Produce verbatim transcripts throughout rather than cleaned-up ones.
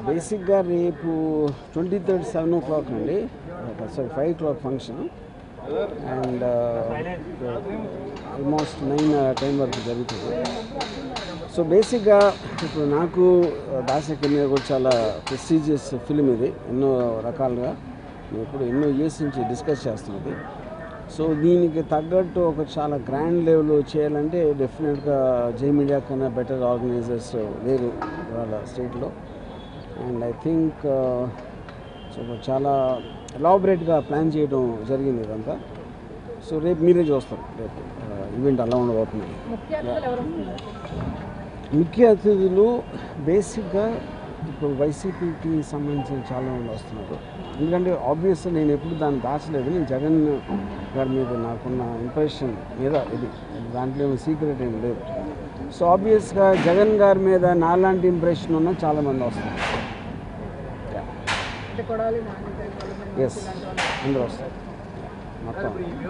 బేసిక్గా రేపు twenty third seven o'clock అండి, sorry five o'clock function and almost nine time వరకు జరుగుతుంది. సో బేసిక్గా ఇప్పుడు నాకు దాసరి మీద కూడా చాలా ప్రెస్టీజియస్ ఫిలిం ఇది, ఎన్నో రకాలుగా ఇప్పుడు ఎన్నో ఇయర్స్ నుంచి డిస్కస్ చేస్తున్నది. సో దీనికి తగ్గట్టు ఒక చాలా గ్రాండ్ లెవెల్లో చేయాలంటే డెఫినెట్గా జై మీడియా కన్నా బెటర్ ఆర్గనైజర్స్ లేరు వాళ్ళ స్టేట్లో. అండ్ ఐ థింక్ సో చాలా ఎలాబరేట్గా ప్లాన్ చేయడం జరిగింది ఇదంతా. సో రేపు మీరే చూస్తారు రేపు ఈవెంట్ అలా ఉండబోతుంది. ముఖ్య అతిథులు బేసిక్గా ఇప్పుడు వైసీపీకి సంబంధించిన చాలా మంది వస్తున్నారు. ఎందుకంటే ఆబ్వియస్గా నేను ఎప్పుడు దాన్ని దాచలేదు. నేను జగన్ గారి మీద నాకున్న ఇంప్రెషన్ మీద ఇది, దాంట్లో ఏమో సీక్రెట్ ఏం లేదు. సో ఆబ్వియస్గా జగన్ గారి మీద నాలాంటి ఇంప్రెషన్ ఉన్న చాలామంది వస్తున్నారు. ఎస్, అందరూ వస్తారు మొత్తం.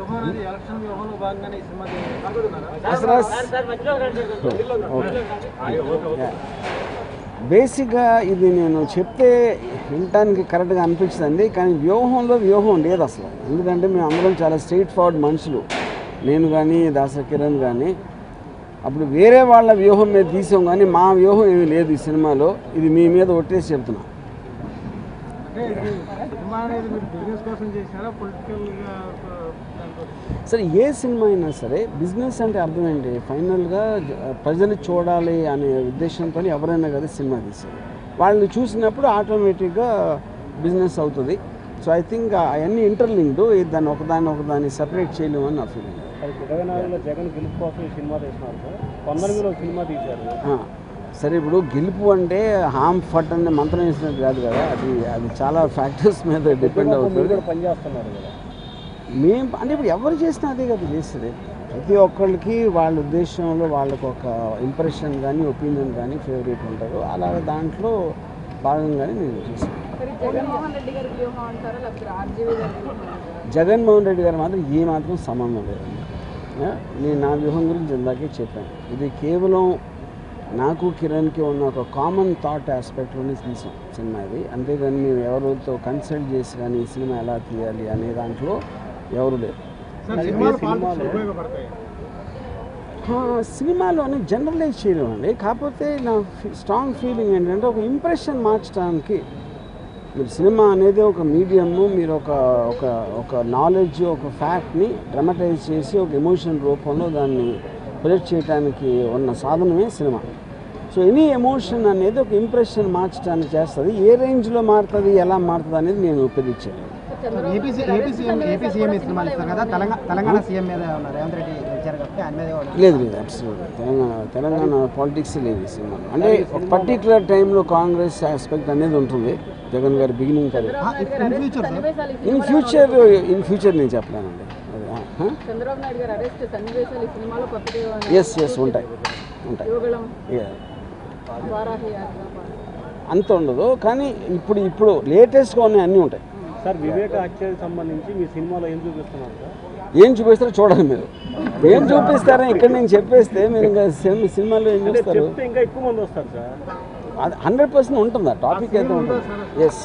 బేసిక్గా ఇది నేను చెప్తే వినటానికి కరెక్ట్గా అనిపించిందండి, కానీ వ్యూహంలో వ్యూహం లేదు అసలు. ఎందుకంటే మేము అందరం చాలా స్ట్రైట్ ఫార్వర్డ్ మనుషులు, నేను కానీ దాసరి కిరణ్ కానీ. అప్పుడు వేరే వాళ్ళ వ్యూహం మీద తీసాం, కానీ మా వ్యూహం ఏమీ లేదు ఈ సినిమాలో. ఇది మీ మీద ఒట్టేసి చెప్తున్నా. సరే ఏ సినిమా అయినా సరే బిజినెస్ అంటే అర్థం ఏంటి? ఫైనల్గా ప్రజలు చూడాలి అనే ఉద్దేశంతో ఎవరైనా కదా సినిమా తీశారు. వాళ్ళని చూసినప్పుడు ఆటోమేటిక్గా బిజినెస్ అవుతుంది. సో ఐ థింక్ అవన్నీ ఇంటర్లింక్డ్, దాన్ని ఒకదాన్ని ఒకదాన్ని సపరేట్ చేయలేము అని నా ఫీలింగ్. జగన్ గెలుపు కోసం ఈ సినిమా తీస్తున్నారు సార్, కొందరు మీరు సినిమా తీశారు. సరే ఇప్పుడు గెలుపు అంటే హామ్ ఫట్ అనే మంత్రం వేసినట్టు కాదు కదా, అది అది చాలా ఫ్యాక్టర్స్ మీద డిపెండ్ అవుతుంది. పనిచేస్తున్నారు కదా మేము అంటే ఇప్పుడు ఎవరు చేసినా అదే కదా చేస్తుంది. ప్రతి ఒక్కళ్ళకి వాళ్ళ ఉద్దేశంలో వాళ్ళకు ఒక ఇంప్రెషన్ కానీ ఒపీనియన్ కానీ ఫేవరెట్ ఉంటారు. అలాగే దాంట్లో భాగంగానే నేను చేశాను. జగన్మోహన్ రెడ్డి గారు మాత్రం ఏ మాత్రం సంబంధం లేదండి. నేను నా వ్యూహం గురించి ఇందాకే చెప్పాను. ఇది కేవలం నాకు కిరణ్కి ఉన్న ఒక కామన్ థాట్ ఆస్పెక్ట్లోనే తీసాం సినిమా ఇది. అంతేగాని మేము ఎవరితో కన్సల్ట్ చేసి కానీ ఈ సినిమా ఎలా తీయాలి అనే దాంట్లో ఎవరు లేరు. సినిమాలోనే జనరలైజ్ చేయడం అండి. కాకపోతే నా స్ట్రాంగ్ ఫీలింగ్ ఏంటంటే ఒక ఇంప్రెషన్ మార్చడానికి మీరు సినిమా అనేది ఒక మీడియము, మీరు ఒక ఒక ఒక నాలెడ్జ్, ఒక ఫ్యాక్ట్ని డ్రమటైజ్ చేసి ఒక ఎమోషన్ రూపంలో దాన్ని ప్రొజెక్ట్ చేయడానికి ఉన్న సాధనమే సినిమా. సో ఎనీ ఎమోషన్ అనేది ఒక ఇంప్రెషన్ మార్చడానికి చేస్తుంది. ఏ రేంజ్లో మారుతుంది, ఎలా మారుతుంది అనేది నేను ప్రెడిక్ట్ చేయలేదు. AP AP CM AP CM ఈ సినిమాలు ఇస్తారు కదా, తెలంగాణ తెలంగాణ సీఎం మీద రేవంత్ రెడ్డి ఇచ్చారు కాబట్టి ఆయన మీద లేదు లేదు అబ్సల్యూట్లీ తెలంగాణ తెలంగాణ పాలిటిక్స్ లేవు ఈ సినిమా. అంటే ఒక పర్టికులర్ టైంలో కాంగ్రెస్ ఆస్పెక్ట్ అనేది ఉంటుంది జగన్ గారి బిగినింగ్ కదా. ఇన్ ఫ్యూచర్ ఇన్ ఫ్యూచర్ నేను చెప్పలేనండి. ఎస్ ఎస్ ఉంటాయి ఉంటాయి అంత ఉండదు, కానీ ఇప్పుడు ఇప్పుడు లేటెస్ట్గా ఉన్నాయి అన్నీ ఉంటాయి సార్. వివేక హత్యకి సంబంధించి మీ సినిమాలో ఏం చూపిస్తున్నారు సార్? ఏం చూపిస్తారో చూడాలి మీరు. ఏం చూపిస్తారో ఇక్కడ నేను చెప్పేస్తే మీరు ఇంకా సినిమాలో ఏం చూస్తారు? ఇంకా ఎక్కువ మంది వస్తారు సార్. అది హండ్రెడ్ పర్సెంట్ ఉంటుంది, ఆ టాపిక్ అయితే ఉంటుంది. ఎస్,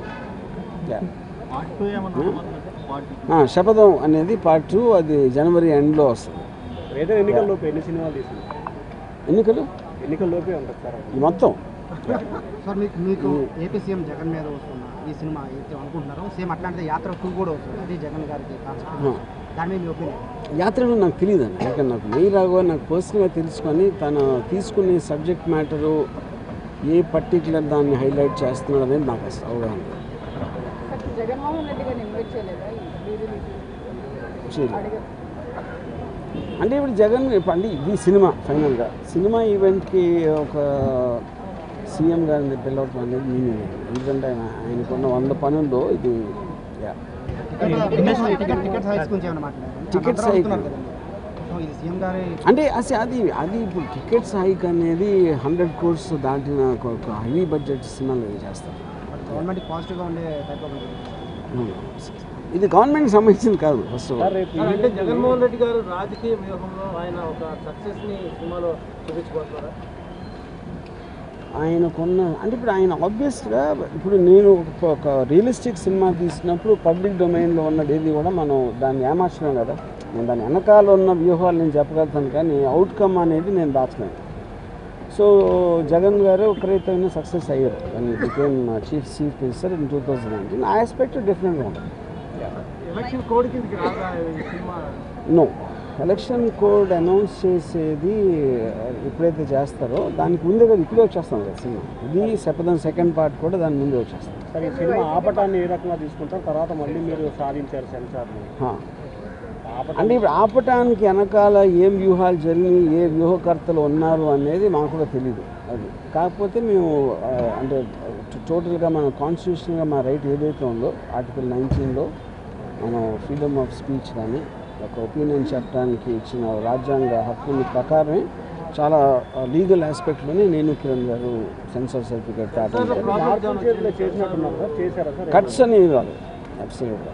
శపథం అనేది పార్ట్ టూ, అది జనవరి ఎండ్లో వస్తుంది. ఎన్నికల్లోపు ఎన్ని సినిమాలు తీసుకున్నారు? ఎన్నికలు ఎన్నికల్లోపే ఉంటుంది సార్ మొత్తం. సార్ మీకు మీకు ఏపీ సీఎం జగన్ మీద వస్తున్న ఈ సినిమా అయితే అనుకుంటున్నారో సేమ్ అట్లాంటిది యాత్ర టూ కూడా వస్తుంది, అది జగన్ గారికి దాని మీద మీ ఒపీనియన్? యాత్రలో నాకు తెలియదు అండి, ఇంకా నాకు మెయి రాఘవ నాకు పర్సనల్గా తెలుసుకొని తను తీసుకునే సబ్జెక్ట్ మ్యాటరు ఏ పర్టికులర్ దాన్ని హైలైట్ చేస్తున్నాడు అనేది నాకు అసలు అవగాహన లేదు. అంటే ఇప్పుడు జగన్ అంటే ఇది సినిమా ఫైనల్గా సినిమా ఈవెంట్కి ఒక సీఎం గారిని పిలవటం అనేది నేను ఎందుకంటే ఆయన ఆయనకున్న వంద పనుల్లో ఇది టికెట్స్ హైక్ అంటే అసలు అది అది ఇప్పుడు టికెట్స్ హైక్ అనేది హండ్రెడ్ క్రోర్స్ దాటిన ఒక హెవీ బడ్జెట్ సినిమాలు చేస్తారు. గవర్నమెంట్ పాజిటివ్గా ఉండే ఇది గవర్నమెంట్కి సంబంధించింది కాదు. ఫస్ట్ అంటే జగన్మోహన్ రెడ్డి గారు రాజకీయ వ్యూహంలో ఆయన ఒక సక్సెస్ని సినిమాలో చూపించుకుంటున్నారా? ఆయనకున్న అంటే ఇప్పుడు ఆయన ఆబ్వియస్గా ఇప్పుడు నేను ఒక రియలిస్టిక్ సినిమా తీసినప్పుడు పబ్లిక్ డొమైన్లో ఉన్నది ఏది కూడా మనం దాన్ని ఏమార్చలేం కదా. నేను దాని వెనకాల ఉన్న వ్యూహాలు నేను చెప్పగలుగుతాను కానీ అవుట్కమ్ అనేది నేను దాచలేను. సో జగన్ గారు ఒకరైతే సక్సెస్ అయ్యారు and became chief chief minister in two thousand nineteen. ఆ ఆస్పెక్ట్ డిఫరెంట్గా ఉంటుంది. ఎలక్షన్ కోడ్ కిందకి రాగా ఈ cinema no, election code announce చేసేది ఎప్పుడైతే చేస్తారో దానికి ముందే కదా ఇప్పుడే వచ్చేస్తాం కదా సినిమా. ఇది శపథం సెకండ్ పార్ట్ కూడా దాని ముందే వచ్చేస్తాం. సరే, ఈ సినిమా ఆపటాన్ని ఏ రకంగా తీసుకుంటారు? తర్వాత మళ్ళీ మీరు సాధించారు సెన్సార్ని. అంటే ఇప్పుడు ఆపటానికి వెనకాల ఏం వ్యూహాలు జరిగినాయి, ఏ వ్యూహకర్తలు ఉన్నారు అనేది మాకు కూడా తెలీదు. అది కాకపోతే మేము అంటే టోటల్గా మన కాన్స్టిట్యూషన్గా మా రైట్ ఏదైతే ఉందో ఆర్టికల్ నైన్టీన్లో మనం ఫ్రీడమ్ ఆఫ్ స్పీచ్ కానీ ఒక ఒపీనియన్ చెప్పడానికి ఇచ్చిన రాజ్యాంగ హక్కుల ప్రకారమే చాలా లీగల్ ఆస్పెక్ట్లోనే నేను కిరణ్ గారు సెన్సార్ సర్టిఫికేట్ చేసినట్టున్నారు. కట్స్ అని కాదు, అబ్సల్యూట్గా.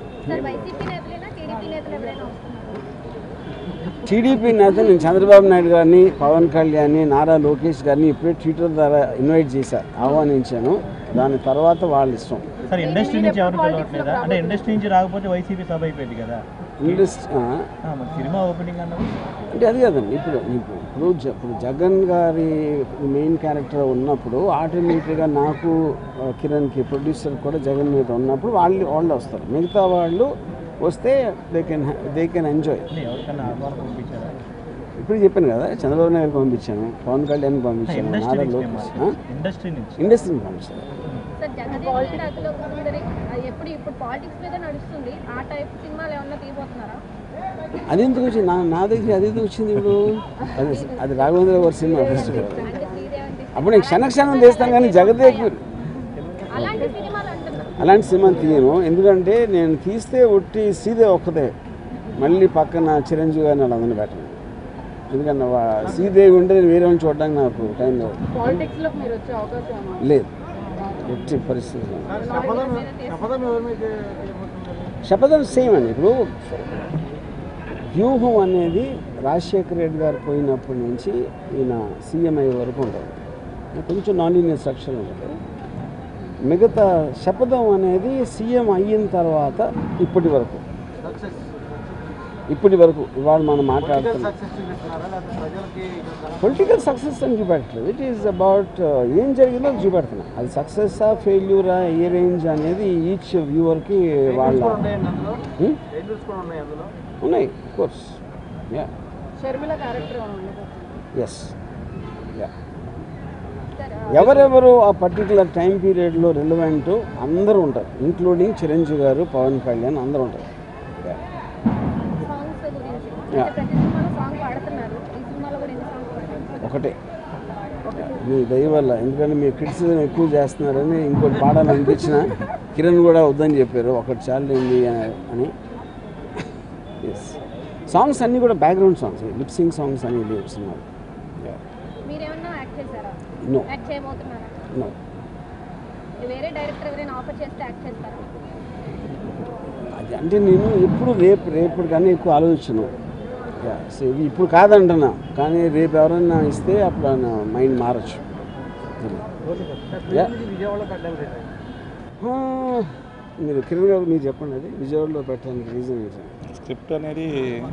టీడీపీ నేత నేను చంద్రబాబు నాయుడు గారిని, పవన్ కళ్యాణ్, నారా లోకేష్ గారిని ఇప్పుడే ట్విట్టర్ ద్వారా ఇన్వైట్ చేశారు, ఆహ్వానించాను. దాని తర్వాత వాళ్ళ ఇష్టం. సార్, ఇండస్ట్రీ నుంచి ఎవరు పిలవట్లేదా? అంటే ఇండస్ట్రీ నుంచి రాకపోతే వైసీపీ సభ అయిపోయింది కదా. ఇండస్ట్రీ సినిమా ఓపెనింగ్ అన్నది అంటే అది కదండి. ఇప్పుడు ఇప్పుడు ఇప్పుడు జగన్ గారి మెయిన్ క్యారెక్టర్ ఉన్నప్పుడు ఆటోమేటిక్గా నాకు కిరణ్కి ప్రొడ్యూసర్ కూడా జగన్ మీద ఉన్నప్పుడు వాళ్ళు వాళ్ళు వస్తారు. మిగతా వాళ్ళు వస్తే they can they can enjoy. ఎవరికైనా ఆహ్వానం పంపించారా? ఇప్పుడు చెప్పాను కదా, చంద్రబాబు నాయుడుకి పంపించాను, పవన్ కళ్యాణ్కి పంపించాను, నారా లోకేష్ ఇండస్ట్రీ నుంచి ఇండస్ట్రీని పంపించాను. అది ఎందుకు వచ్చింది నా నా దగ్గర అది ఎందుకు వచ్చింది ఇప్పుడు? అది అది రాఘవేంద్ర గారి సినిమా ఫెస్టివల్. అప్పుడు నేను క్షణ క్షణం తీస్తాను కానీ జగదేక్ అలాంటి సినిమా తీయను. ఎందుకంటే నేను తీస్తే ఒట్టి సీదే ఒక్కదే, మళ్ళీ పక్కన చిరంజీవి గారిని వాళ్ళందరినీ పెట్టను. ఎందుకంటే శ్రీదేవి ఉంటే నేను వేరే వాళ్ళని చూడడానికి నాకు టైం లేదు. లేదు, ఎట్టి పరిస్థితి. శపథం సేమ్ అండి. ఇప్పుడు వ్యూహం అనేది రాజశేఖర రెడ్డి గారు పోయినప్పటి నుంచి ఈయన సీఎం అయ్యే వరకు ఉంటుంది, కొంచెం నాన్ లీనియర్ స్ట్రక్చర్ ఉంటుంది. మిగతా శపథం అనేది సీఎం అయిన తర్వాత ఇప్పటి వరకు ఇప్పటి వరకు ఇవాళ మనం మాట్లాడుతున్నాం పొలిటికల్ సక్సెస్ అని చూపెట్టలేదు. ఇట్ ఈస్ అబౌట్ ఏం జరిగిందో చూపెడుతున్నాం. అది సక్సెస్సా ఫెయిల్యూరా ఏ రేంజ్ అనేది ఈచ్ వ్యూవర్కి వాళ్ళ ఉన్నాయి. కోర్స్ యా ఎస్ యా ఎవరెవరు ఆ పర్టికులర్ టైం పీరియడ్లో రిలవెంట్ అందరూ ఉంటారు, ఇంక్లూడింగ్ చిరంజీవి గారు, పవన్ కళ్యాణ్ అందరూ ఉంటారు. ఒకటే మీ దయ వల్ల, ఎందుకంటే మీరు క్రిటిసిజం ఎక్కువ చేస్తున్నారని ఇంకోటి పాడాలనిపించిన కిరణ్ కూడా వద్దని చెప్పారు, ఒకటి చాలండి అని. ఎస్, సాంగ్స్ అన్నీ కూడా బ్యాక్గ్రౌండ్ సాంగ్స్, లిప్సింగ్ సాంగ్స్ అని చెప్తున్నారు. నో నో అది అంటే నేను ఎప్పుడు రేపు రేపు కానీ ఎక్కువ ఆలోచించను. సో ఇది ఇప్పుడు కాదంటున్నా, కానీ రేపు ఎవరైనా ఇస్తే అప్పుడు ఆయన మైండ్ మారచ్చు. మీరు కిరణ్ గారు మీరు చెప్పండి, అది విజయవాడలో పెట్టడానికి రీజన్ ఏంటి? స్క్రిప్ట్ అనేది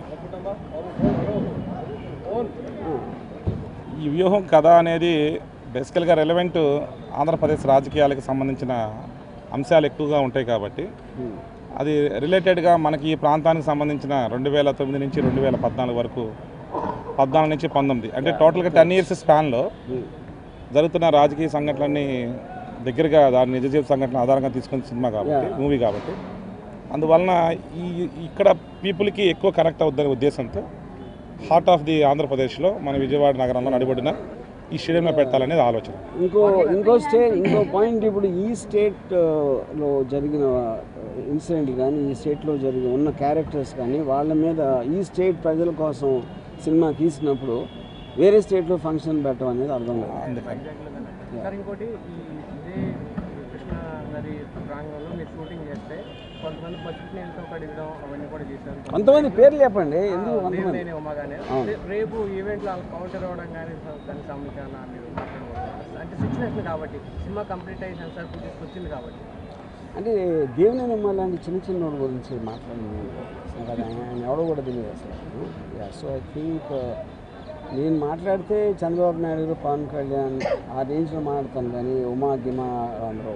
ఈ వ్యూహం కథ అనేది బేసికల్గా రెలవెంట్ ఆంధ్రప్రదేశ్ రాజకీయాలకు సంబంధించిన అంశాలు ఎక్కువగా ఉంటాయి కాబట్టి అది రిలేటెడ్గా మనకి ఈ ప్రాంతానికి సంబంధించిన రెండు వేల తొమ్మిది నుంచి రెండు వేల పద్నాలుగు వరకు పద్నాలుగు నుంచి పంతొమ్మిది అంటే టోటల్గా టెన్ ఇయర్స్ స్పాన్లో జరుగుతున్న రాజకీయ సంఘటనలన్నీ దగ్గరగా దాని నిజ జీవిత సంఘటన ఆధారంగా తీసుకున్న సినిమా కాబట్టి మూవీ కాబట్టి అందువలన ఈ ఇక్కడ పీపుల్కి ఎక్కువ కనెక్ట్ అవుద్దనే ఉద్దేశంతో హార్ట్ ఆఫ్ ది ఆంధ్రప్రదేశ్లో మన విజయవాడ నగరంలో నడిబడిన ఈ స్టేడియంలో పెట్టాలనేది ఆలోచన. ఇంకో ఇంకో స్టేట్ ఇంకో పాయింట్, ఇప్పుడు ఈ స్టేట్లో జరిగిన ఇన్సిడెంట్ కానీ ఈ స్టేట్లో జరిగిన ఉన్న క్యారెక్టర్స్ కానీ వాళ్ళ మీద ఈ స్టేట్ ప్రజల కోసం సినిమా తీసినప్పుడు వేరే స్టేట్లో ఫంక్షన్ పెట్టడం అనేది అర్థం లేదు. అందుకని ఇంకోటి నది ప్రాంగణంలో మీరు షూటింగ్ చేస్తే కొంతమంది పసుపు నీళ్ళతో కడిగడం అవన్నీ కూడా చేశారు. కొంతమంది పేర్లు చెప్పండి, ఎందుకు కొంతమంది? నేను ఉమాగానే రేపు ఈవెంట్లో కౌంటర్ అవ్వడం కానీ దానికి సంబంధించిన మీరు మాట్లాడబోతున్నారు అంటే సిచ్యువేషన్ కాబట్టి సినిమా కంప్లీట్ అయ్యి సెన్సార్ పూర్తి వచ్చింది కాబట్టి అంటే దేవుని నమ్మాలంటే చిన్న చిన్న వాడి గురించి మాట్లాడింది అది ఆయన ఎవడో కూడా తెలియదు అసలు. సో ఐ థింక్ నేను మాట్లాడితే చంద్రబాబు నాయుడు పవన్ కళ్యాణ్ ఆ రేంజ్లో మాట్లాడతాను కానీ ఉమా గిమా అందరూ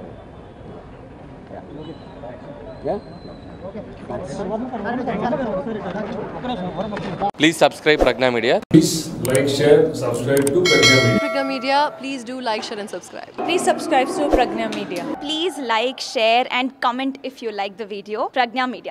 Please subscribe Pragna Media. Please like, share, subscribe to Pragna Media. Pragna Media, please do like, share and subscribe. Please subscribe to Pragna Media. Please like, share and comment if you like the video. Pragna Media.